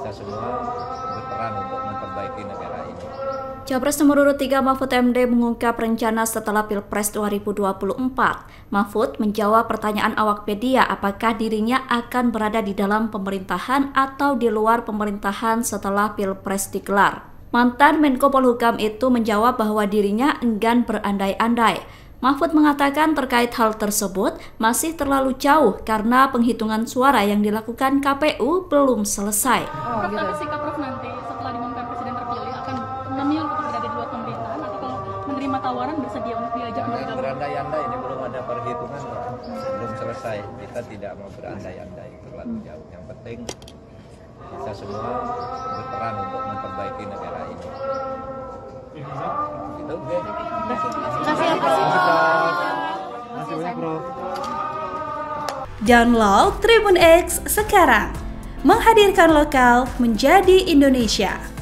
kita semua berperan untuk memperbaiki negara ini. Capres nomor urut 3 Mahfud MD mengungkap rencana setelah Pilpres 2024. Mahfud menjawab pertanyaan awak media apakah dirinya akan berada di dalam pemerintahan atau di luar pemerintahan setelah Pilpres digelar. Mantan Menko Polhukam itu menjawab bahwa dirinya enggan berandai-andai. Mahfud mengatakan terkait hal tersebut masih terlalu jauh karena penghitungan suara yang dilakukan KPU belum selesai. Prof, apa sikap Prof nanti setelah diumumkan Presiden terpilih akan memilih untuk berada di luar pemerintahan atau kalau menerima tawaran bersedia untuk diajak bergabung? Berandai-andai, ini belum ada perhitungan, belum selesai. Kita tidak mau berandai-andai terlalu jauh. Yang penting kita semua berperan untuk memperbaiki negara ini. Gitu. Masih banyak, Bro. Download Tribun X sekarang, menghadirkan lokal menjadi Indonesia.